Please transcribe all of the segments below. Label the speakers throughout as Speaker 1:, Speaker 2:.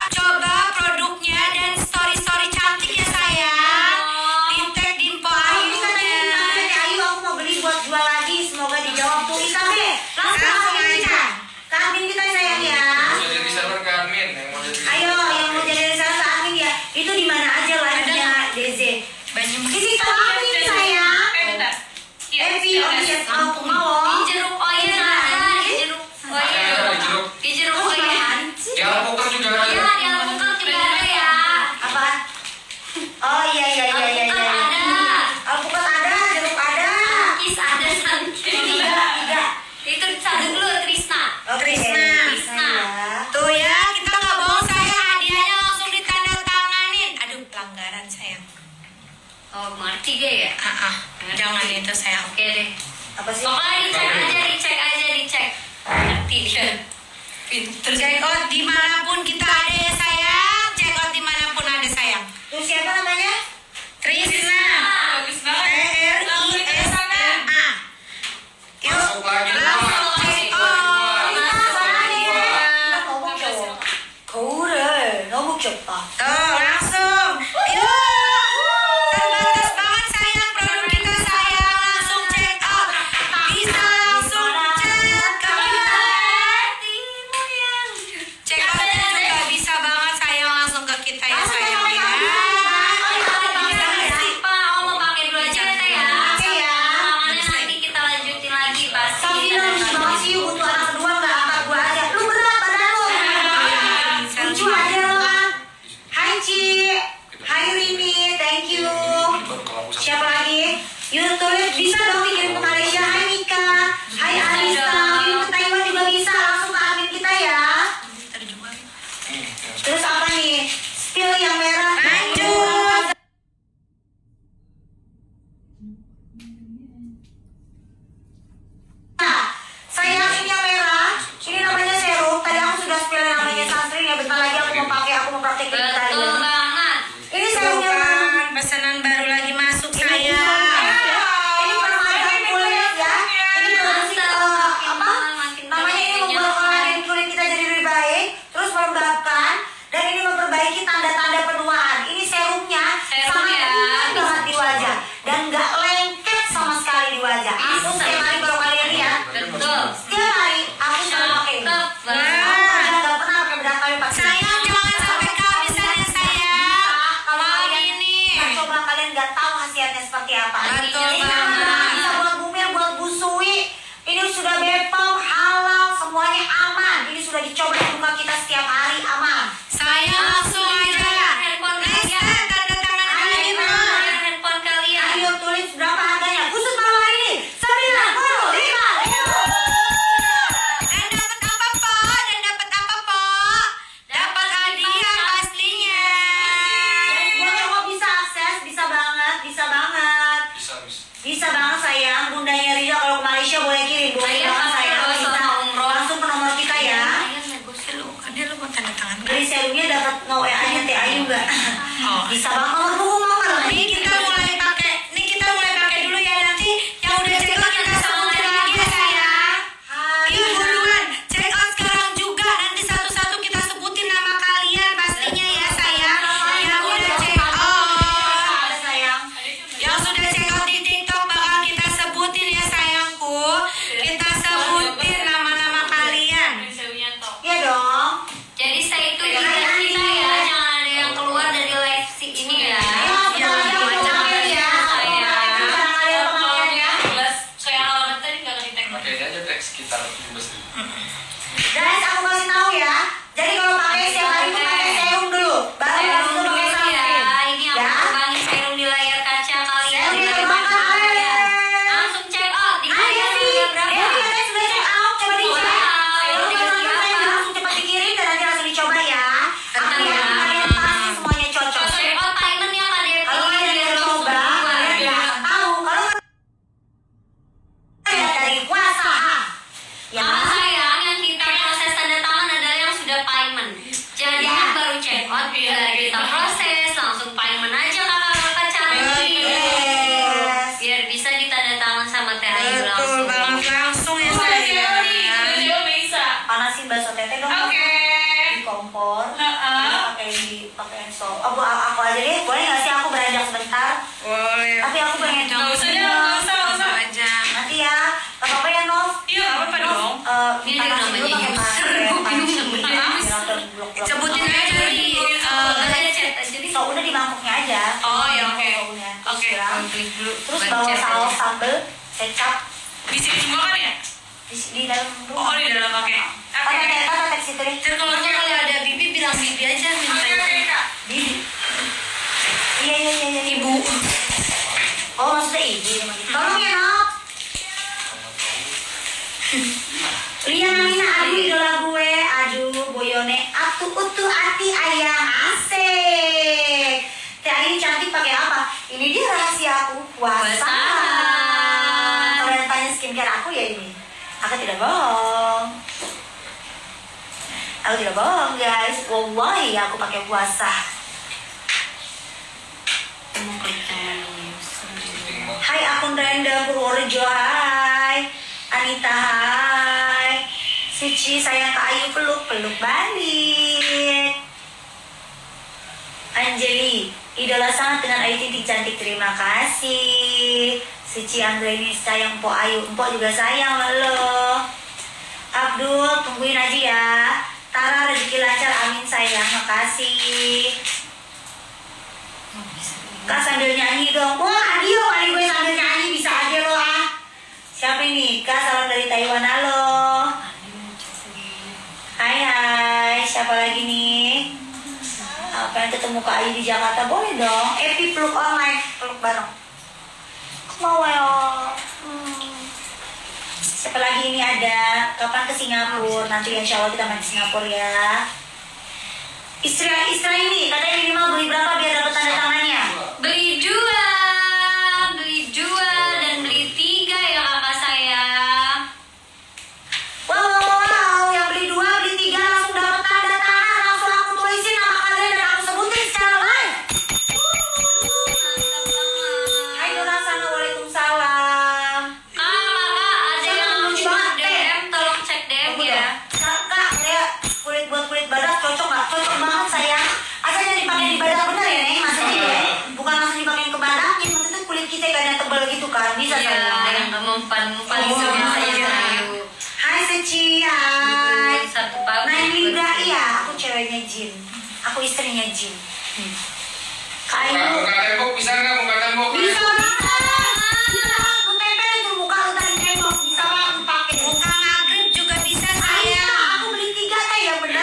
Speaker 1: coba produknya dan story-story cantik ya sayang. Di tag di info Ayunya.
Speaker 2: Ayu, aku mau beli buat jual lagi. Semoga dijawab tuh Isa B. Langsung aja. Admin kita sayang ya.
Speaker 3: Jadi reseller ke admin yang mau jadi.
Speaker 2: Ayo, yang mau jadi reseller ke admin ya. Itu di mana aja live-nya DZ. Di situ admin sayang. Evi, aku mau.
Speaker 1: Di jeruk oyen ada, di jeruk oyen. Di jeruk oyen.
Speaker 3: Di alpukat juga ada.
Speaker 1: Iya, di alpukat juga ada ya.
Speaker 2: Apa? Oh iya.
Speaker 1: Alpukat ada.
Speaker 2: Alpukat ada, jeruk ada.
Speaker 1: Kis ada santai.
Speaker 2: Tiga.
Speaker 1: Itu satu dulu Trisna.
Speaker 2: Oh,
Speaker 1: Trisna. Tuh ya, kita nggak bohong saya, hadiahnya langsung ditandatanganin. Aduh, pelanggaran sayang. Oh, mengerti gak ya? Jangan itu sayang. Oke deh.
Speaker 2: Apa sih?
Speaker 1: Pokoknya dicek. Ngerti dia. Pinter. Check out dimanapun kita ada ya sayang. Check out dimanapun ada sayang.
Speaker 2: Tuh siapa namanya?
Speaker 1: Trisna.
Speaker 3: Bagus banget.
Speaker 1: Trisna.
Speaker 3: Masuk lagi dong.
Speaker 1: Langsung check out.
Speaker 2: Kore, 너무 귀엽다.
Speaker 1: Tuh, langsung. Yuk. Terbatas banget sayang produk kita sayang. Langsung check out. Bisa langsung chat ke kita. Check outnya juga bisa banget sayang langsung ke kita ya sayang ya. Pak, mau pakai dulu aja teh ya. Mana nanti kita lanjutin lagi pasti.
Speaker 2: Tapi lucu banget sih, butuh anak kedua nggak angkat gua aja. Lu berat badan lu. Lucu aja lo kan. Hai Ci, hai Rini, thank you.
Speaker 3: Baru kalau aku
Speaker 2: Siapa lagi? YouTube bisa dong dikirim ke Malaysia. Hai Mika, hai Anissa, kirim ke Taiwan juga bisa. Langsung ke admin kita ya. Terus apa nih? Spill yang merah.
Speaker 1: Lanjut.
Speaker 2: Nah, sayang ini yang merah. Ini namanya serum. Tadi aku sudah spill yang namanya sunscreen ya. Bentar lagi aku mau pakai, aku mau praktekin tadi.
Speaker 1: Betul banget.
Speaker 2: Ini serumnya merah.
Speaker 1: Pesanan baru lagi masuk
Speaker 2: Ini
Speaker 1: sayang.
Speaker 2: ini permadani kulit ya. Ini produksi apa? Namanya ini membuat kolagen kulit kita jadi lebih baik, terus melembabkan dan ini memperbaiki tanda-tanda penuaan. Ini serumnya
Speaker 1: Serum
Speaker 2: sangat
Speaker 1: ya.
Speaker 2: ringan banget di wajah dan nggak lengket sama sekali di wajah. Aku setiap hari kalau kalian lihat,
Speaker 1: Betul.
Speaker 2: setiap hari aku selalu pakai ini.
Speaker 1: Cakep
Speaker 2: Aku
Speaker 1: banget.
Speaker 2: nggak pernah pakai bedak kayu pakai.
Speaker 1: Sayang jangan sampai kehabisan ya sayang.
Speaker 2: Kalau
Speaker 1: Mau
Speaker 2: kalian
Speaker 1: ini.
Speaker 2: coba kalian nggak tahu khasiatnya seperti apa.
Speaker 1: Betul
Speaker 2: Ini
Speaker 1: banget.
Speaker 2: bisa buat bumil, buat busui. Ini sudah Bepom, halal, semuanya aman. Ini sudah dicoba di muka kita setiap hari, aman.
Speaker 1: Sayang langsung aja.
Speaker 2: Handphone
Speaker 1: Next
Speaker 2: kalian.
Speaker 1: tanda tangan lagi
Speaker 2: Ayo,
Speaker 1: Bang. Handphone kalian.
Speaker 2: Ayo tulis berapa harganya. Khusus malam hari ini 95.
Speaker 1: Dan dapat apa po? Dapat hadiah pastinya.
Speaker 2: Buat cowok bisa akses, bisa banget.
Speaker 3: bisa.
Speaker 2: Bisa banget sayang. Bundanya Ria kalau ke Malaysia boleh kirim. Boleh
Speaker 1: Sayang,
Speaker 2: banget sayang.
Speaker 1: kalau
Speaker 2: Bisa
Speaker 1: sama umroh.
Speaker 2: langsung ke nomor kita ya.
Speaker 1: Sayang negosiasi lu. Ada lu mau tanda tangan.
Speaker 2: Beli serumnya dapat mau WA-nya Teh Ayu nggak?
Speaker 1: Oh.
Speaker 2: Bisa banget. Nomor punggung mau nggak?
Speaker 1: Nih kita mulai pakai dulu ya, nanti yang udah check out kita sebutin lagi ya sayang. Yuk buruan check out sekarang juga, nanti satu-satu kita sebutin nama kalian pastinya ya sayang. Yang udah check out,
Speaker 2: Ada sayang.
Speaker 1: yang sudah check out di TikTok bakal kita sebutin ya sayangku. Kita sebutin nama-nama kalian.
Speaker 2: Iya dong.
Speaker 1: Jadi stay tune di live kita ya, jangan ada yang keluar dari live ini ya.
Speaker 2: Ayo,
Speaker 1: Jangan
Speaker 2: betul,
Speaker 1: macam-macam
Speaker 2: betul,
Speaker 1: ya sayang.
Speaker 2: Sekarang kalian pengertiannya.
Speaker 3: Pakai aja teks sekitar 17.000.
Speaker 2: Guys, aku kasih tahu ya. Jadi kalau pakai setiap hari itu pakai serum dulu. Baru
Speaker 1: Serum
Speaker 2: langsung
Speaker 1: dulu
Speaker 2: pakai
Speaker 1: ya,
Speaker 2: sunscreen.
Speaker 1: ini aku
Speaker 2: Ya.
Speaker 1: terbangin serum di layar kaca kalian.
Speaker 2: Serum
Speaker 1: Di
Speaker 2: di
Speaker 1: layar
Speaker 2: layar
Speaker 1: kaca
Speaker 2: kaca.
Speaker 1: kalian. Langsung check out di
Speaker 2: Ayo
Speaker 1: harga
Speaker 2: sih.
Speaker 1: berapa?
Speaker 2: Devi katanya sudah check out. Coba dicek.
Speaker 1: Wow,
Speaker 2: Kalau
Speaker 1: udah
Speaker 2: kalian
Speaker 1: siapa?
Speaker 2: langsung langsung cepat dikirim dan nanti langsung dicoba ya. Aku
Speaker 1: Tenang ya.
Speaker 2: yakin kalian pasti semuanya cocok.
Speaker 1: Check out payment yang ada di
Speaker 2: Kalau kalian
Speaker 1: biar
Speaker 2: udah
Speaker 1: langsung
Speaker 2: coba,
Speaker 1: keluar.
Speaker 2: kalian nggak tahu. Kalau kalian dari kuasa, ya
Speaker 1: Karena sayang yang kita proses tanda tangan adalah yang sudah payment. Jadi
Speaker 2: Ya.
Speaker 1: yang baru check out bila kita proses langsung payment aja kakak-kakak cantik.
Speaker 2: Yes.
Speaker 1: Biar bisa ditanda tangan sama Teh Ayu langsung.
Speaker 4: langsung ya
Speaker 1: Oh,
Speaker 4: sayang.
Speaker 1: Teh Ayu.
Speaker 2: Panasin bakso teteh dong.
Speaker 4: Oke.
Speaker 2: Di kompor.
Speaker 4: Heeh.
Speaker 2: So, aku aja deh, boleh nggak sih aku beranjak sebentar?
Speaker 1: Boleh.
Speaker 2: Tapi aku pengen
Speaker 1: Nggak usah deh, nggak usah aja.
Speaker 2: Nanti ya, nggak apa-apa ya Nov?
Speaker 1: Iya, nggak apa-apa dong.
Speaker 2: Ini
Speaker 1: namanya user, Sebutin aja di ada chat aja nih.
Speaker 2: So, udah di mangkoknya aja.
Speaker 1: Oh ya oke.
Speaker 2: Mangkoknya.
Speaker 1: Oke,
Speaker 2: Siram.
Speaker 1: klik dulu.
Speaker 2: Terus
Speaker 1: Ban
Speaker 2: bawa
Speaker 1: chat
Speaker 2: saus
Speaker 1: aja.
Speaker 2: sambal, kecap
Speaker 1: Di sini semua kan ya?
Speaker 2: di dalam
Speaker 1: Oh, di dalam oke. Oke.
Speaker 2: Kata teks itu deh.
Speaker 1: Terus kalau ada bibi bilang bibi aja minta
Speaker 2: Bibi. Iya.
Speaker 1: ibu.
Speaker 2: Oh, maksudnya ibu. Tolong ya, Nop. Lian Amina, aduh idola gue, aduh boyone, atu utu ati ayang, asik. Teh ini cantik pakai apa? Ini dia rahasia aku, puasa. Kalian tanya skincare aku ya ini. Aku tidak bohong. Aku tidak bohong guys, wallahi aku pakai puasa.
Speaker 1: Mau klik yang
Speaker 2: Hai akun random Purworejo, hai Anita, hai Suci, sayang Kak Ayu, peluk balik. Anjeli, idola sangat dengan Ayu Ting Ting cantik, terima kasih. Suci Anggreni, sayang Mpok Ayu, Mpok juga sayang lo. Abdul, tungguin aja ya. Tara, rezeki lancar, amin sayang, makasih. Kak sambil nyanyi dong. Wah, adio kali gue sambil nyanyi bisa aja lo ah. Siapa ini? Kak, salam dari Taiwan, halo. Hai, siapa lagi nih? Pengen ketemu Kak Ayu di Jakarta, boleh dong. Epi peluk online, peluk bareng. Mau ya. Siapa lagi ini ada? Kapan ke Singapura? Nanti insya Allah kita main ke Singapura ya. Istri ini katanya minimal beli berapa biar dapat tanda tangannya?
Speaker 1: Beli 2 dan beli 3 ya kakak saya.
Speaker 2: Wow, yang beli 2, beli 3 langsung dapat tanda tangan. Langsung aku tulisin nama kalian dan aku sebutin secara live.
Speaker 1: Mantap banget.
Speaker 2: Hai Nur Hasanah, waalaikumsalam.
Speaker 1: Ada yang
Speaker 2: lucu banget,
Speaker 1: DM, tolong cek DM ya.
Speaker 2: Kak, ada kulit buat kulit badak cocok nggak? Cocok banget sayang. Asal jangan dipakai di badak bener ya Neng, maksudnya ya. Bukan langsung dipakai ke badaknya, maksudnya kulit kita gak ada tebal gitu kan, bisa
Speaker 1: Iya,
Speaker 2: sayang.
Speaker 1: yang nggak mempan-mempan
Speaker 2: Oh,
Speaker 1: itu biasanya
Speaker 2: iya.
Speaker 1: Ayu.
Speaker 2: Hai Seci, hai.
Speaker 1: Satu pabrik.
Speaker 2: Naik Libra, iya. Aku ceweknya Jin. Aku istrinya Jin. Kak Ayu.
Speaker 3: Muka tembok bisa nggak muka tembok?
Speaker 2: Bisa banget. Bisa. Lu tempel itu muka lu tadi tembok. Bisa banget lu pakai.
Speaker 1: Muka maghrib juga bisa
Speaker 2: Ayo,
Speaker 1: sayang.
Speaker 2: aku beli 3 teh ya bener.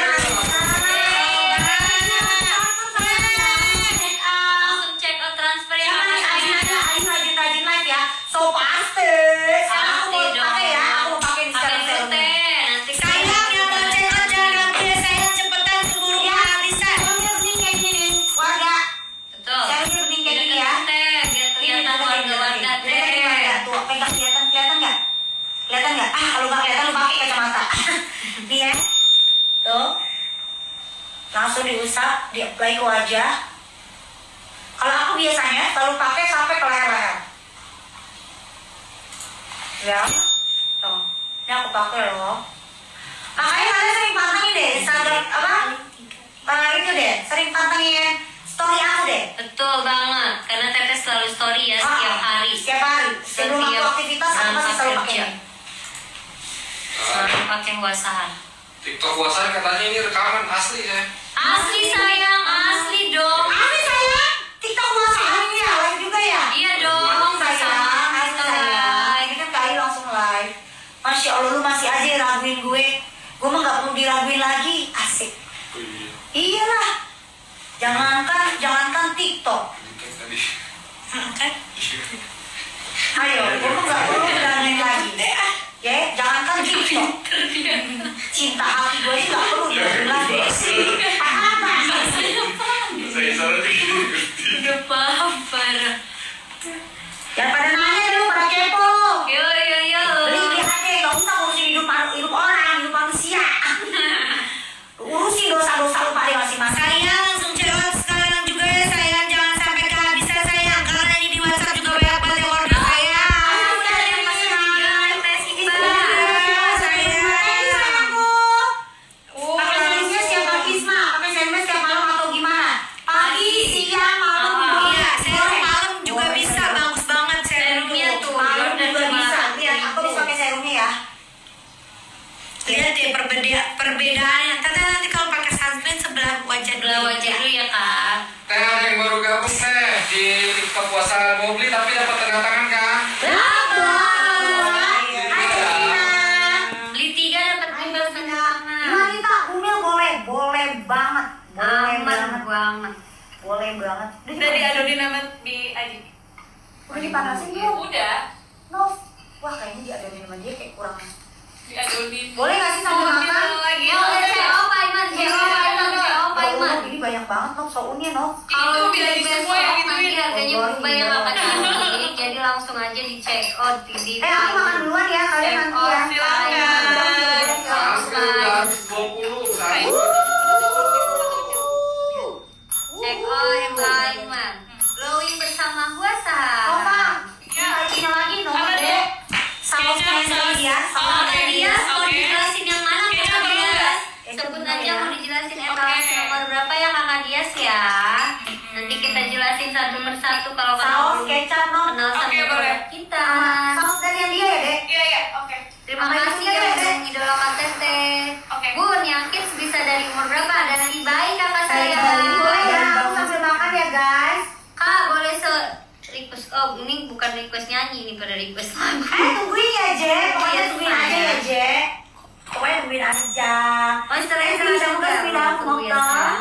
Speaker 1: Langsung check out transfer ya
Speaker 2: Siapa nih?
Speaker 1: kakak
Speaker 2: Ayu
Speaker 1: saya.
Speaker 2: rajin live ya. So pasti. Sekarang aku mau pakai ya. Aku mau pakai di
Speaker 1: Pakai
Speaker 2: sekarang
Speaker 1: dulu teh. Nanti
Speaker 2: Sayang, yang mau check out jangan ragu ya. Sayang cepetan keburu
Speaker 1: Iya,
Speaker 2: kehabisan. Soalnya bening kayak gini nih. Warga.
Speaker 1: Betul.
Speaker 2: Caranya bening kayak gini ya.
Speaker 1: Teh, biar kelihatan warga-warga teh.
Speaker 2: Tuh, pegang kelihatan nggak? Kelihatan nggak? Ah, kalau nggak kelihatan lu pakai kacamata. Nih ya. Tuh. Langsung diusap, di-apply ke wajah. Kalau aku biasanya selalu pakai sampai ke leher-leher. Ya. Tuh. Ini aku pakai loh. Makanya kalian sering pantengin deh Instagram apa? Itu deh, sering pantengin story aku deh.
Speaker 1: Betul banget, karena Teteh selalu story ya setiap hari.
Speaker 2: Setiap hari. Sebelum aku
Speaker 1: Setiap
Speaker 2: aktivitas aku pasti selalu pakai
Speaker 1: kerja.
Speaker 2: ini.
Speaker 1: Selalu pakai wasahan.
Speaker 3: TikTok puasa katanya ini rekaman asli ya.
Speaker 1: Asli sayang, asli dong.
Speaker 2: Asli sayang, TikTok puasa ini ya, live juga ya?
Speaker 1: Iya dong,
Speaker 2: sayang,
Speaker 1: bersama
Speaker 2: asli sayang. Ini kan Kak Ayu langsung live. Masya Allah, lu masih aja raguin gue. Gue mah gak perlu diraguin lagi, asik.
Speaker 3: Oh iya.
Speaker 2: Iyalah, jangankan TikTok.
Speaker 3: Ini tadi.
Speaker 1: Kan?
Speaker 2: Ayo, gue mah gak perlu diraguin lagi. Ya, jangankan TikTok. Cinta hati gue aja gak perlu diraguin lagi. Apa?
Speaker 3: Saya salah dikit.
Speaker 1: Udah paham parah.
Speaker 2: Jangan pada nanya dulu, pada kepo.
Speaker 1: Yo.
Speaker 2: Beli aja, gak usah ngurusin hidup orang, hidup manusia. Urusin dosa-dosa lu pada masing-masing.
Speaker 1: Sayang, langsung check out sekarang juga ya sayang. Jangan sampai kehabisan sayang. Karena ini di WhatsApp juga banyak banget yang order sayang.
Speaker 2: Siapa Isma?
Speaker 1: wajah
Speaker 4: dulu ya Kak.
Speaker 3: Teh ada yang baru gabung teh di TikTok puasa mau beli tapi dapat tanda tangan kan?
Speaker 4: Beli 3 dapat 5 tanda tangan.
Speaker 2: Gimana nih tak? Bumil boleh banget. Boleh banget.
Speaker 5: Udah diadonin sama di Aji.
Speaker 2: Udah dipanasin belum?
Speaker 5: Udah
Speaker 2: Nov. Wah kayaknya diadonin sama dia kayak kurang.
Speaker 5: diadonin.
Speaker 2: Boleh nggak sih sambil makan?
Speaker 5: lagi.
Speaker 4: Oh, udah CO Pak Iman.
Speaker 2: Ini banyak banget Nov, sounnya Nov.
Speaker 4: Kalau
Speaker 5: Itu
Speaker 4: beli
Speaker 5: beli semua yang
Speaker 4: besok nanti
Speaker 5: gituin.
Speaker 4: harganya berubah ya Kakak Cantik. Jadi langsung aja di check out di
Speaker 2: Aku makan duluan ya, kalian nanti ya.
Speaker 3: Asli 20 satu.
Speaker 4: Check out Kak Iman. Glowing bersama gua
Speaker 2: Nova,
Speaker 4: saham.
Speaker 2: lagi Nova
Speaker 5: Apa
Speaker 2: deh.
Speaker 5: deh?
Speaker 2: Saus dia,
Speaker 4: Oh, tadi ya, mau
Speaker 5: Oke.
Speaker 4: dijelasin yang mana
Speaker 5: Kecap
Speaker 4: Kakak
Speaker 5: belum
Speaker 4: Dias?
Speaker 5: ya?
Speaker 4: Sebut
Speaker 2: Kecap
Speaker 4: aja
Speaker 2: ya.
Speaker 4: mau dijelasin
Speaker 5: Oke.
Speaker 4: etalase nomor berapa ya Kakak Dias ya. Nanti kita jelasin satu persatu kalau
Speaker 2: saus
Speaker 4: kamu
Speaker 2: kecap Nov.
Speaker 4: kenal sama
Speaker 5: Oke, boleh.
Speaker 4: produk kita.
Speaker 2: Saus dari yang dia ya dek.
Speaker 5: Iya, oke.
Speaker 4: Terima
Speaker 2: Apa
Speaker 4: kasih
Speaker 2: itu,
Speaker 4: ya
Speaker 2: Dek?
Speaker 4: yang idola KTT.
Speaker 5: Oke.
Speaker 4: Bun, yang kids bisa dari umur berapa? Dari bayi kakak saya.
Speaker 2: Boleh ya, aku sambil makan ya guys.
Speaker 4: Kak, boleh request. Oh, ini bukan request nyanyi, ini pada request lagu.
Speaker 2: Tungguin ya Je, pokoknya
Speaker 4: Iya,
Speaker 2: tungguin aja ya Je. Pokoknya tungguin aja.
Speaker 4: Monster
Speaker 2: Eh,
Speaker 4: Extra
Speaker 2: bisa
Speaker 4: juga
Speaker 2: buka sepeda aku,
Speaker 4: waktu
Speaker 2: mau
Speaker 4: biasa.
Speaker 2: tak?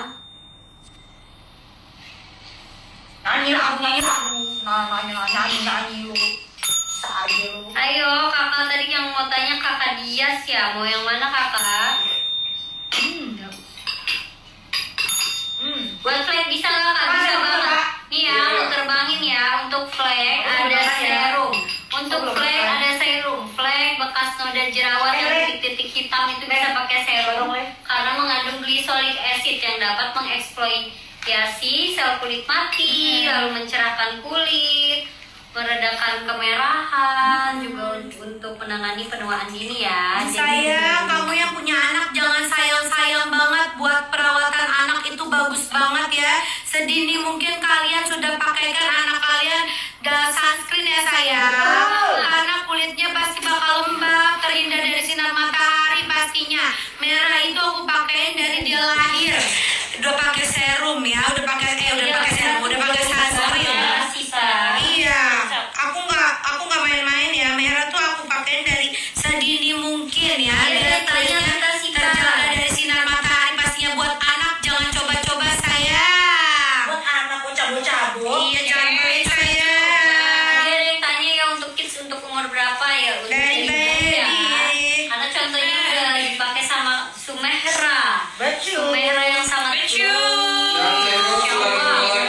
Speaker 2: Nyanyi lu. Saja lu.
Speaker 4: Ayo, kakak tadi yang mau tanya kakak Dias ya. Mau yang mana kakak? Buat flag bisa nggak kak? Bisa banget. Nih ya, mau terbangin ya. Untuk flag ada serum. Untuk flag ada serum. Flag bekas noda jerawat yang titik-titik hitam itu bisa pakai serum karena mengandung glycolic acid yang dapat mengeksploitasi sel kulit mati, lalu mencerahkan kulit, meredakan kemerahan, juga untuk menangani penuaan dini ya.
Speaker 1: Sayang, kamu yang punya anak jangan sayang-sayang banget. Buat perawatan anak itu bagus banget ya. Sedini mungkin kalian sudah pakaikan anak kalian sunscreen ya sayang. Karena kulitnya pasti bakal lembab, terhindar dari sinar matahari pastinya. Merah itu aku pakein dari dia lahir. Udah pakai serum ya, udah pakai serum, udah pakai sunscreen. Iya, aku nggak main-main ya. Merah tuh aku pakein dari sedini mungkin ya.
Speaker 4: Iya,
Speaker 1: Biar
Speaker 4: tanya
Speaker 1: terlihat
Speaker 4: kita sih, Kak.
Speaker 1: terjaga dari sinar matahari. Pastinya buat anak, jangan coba-coba sayang.
Speaker 2: Buat anak kok cabut-cabut.
Speaker 1: Iya, jangan beli sayang.
Speaker 4: Ada yang tanya ya untuk kids untuk umur berapa ya? Untuk
Speaker 1: Dari
Speaker 4: baby ya.
Speaker 1: baby.
Speaker 4: Karena contohnya udah dipakai sama Sumehra.
Speaker 2: Becu.
Speaker 4: Sumehra yang sangat
Speaker 5: Becu.
Speaker 3: Dan saya mau
Speaker 4: Ya
Speaker 3: sudah
Speaker 4: Allah.
Speaker 3: mulai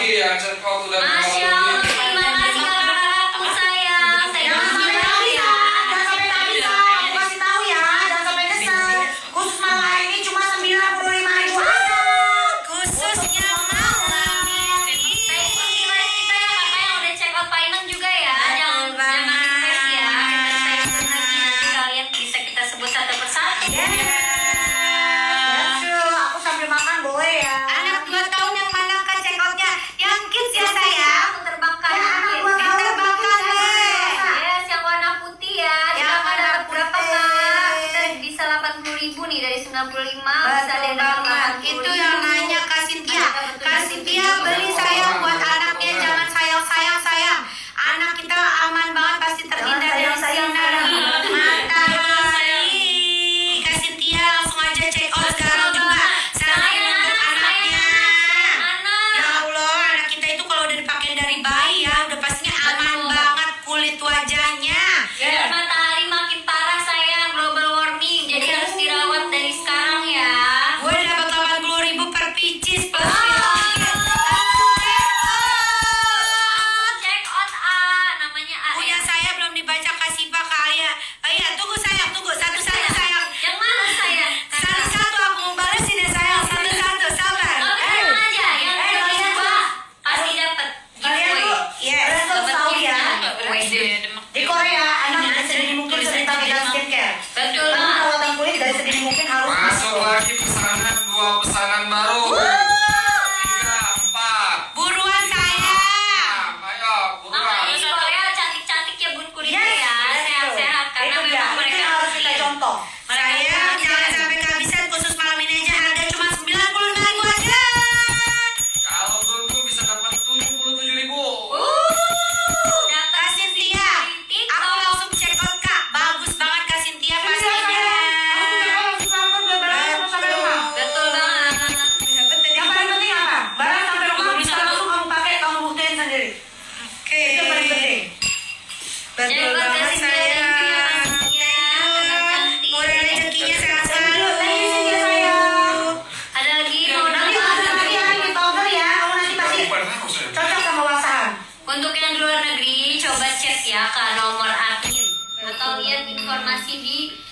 Speaker 4: lihat informasi di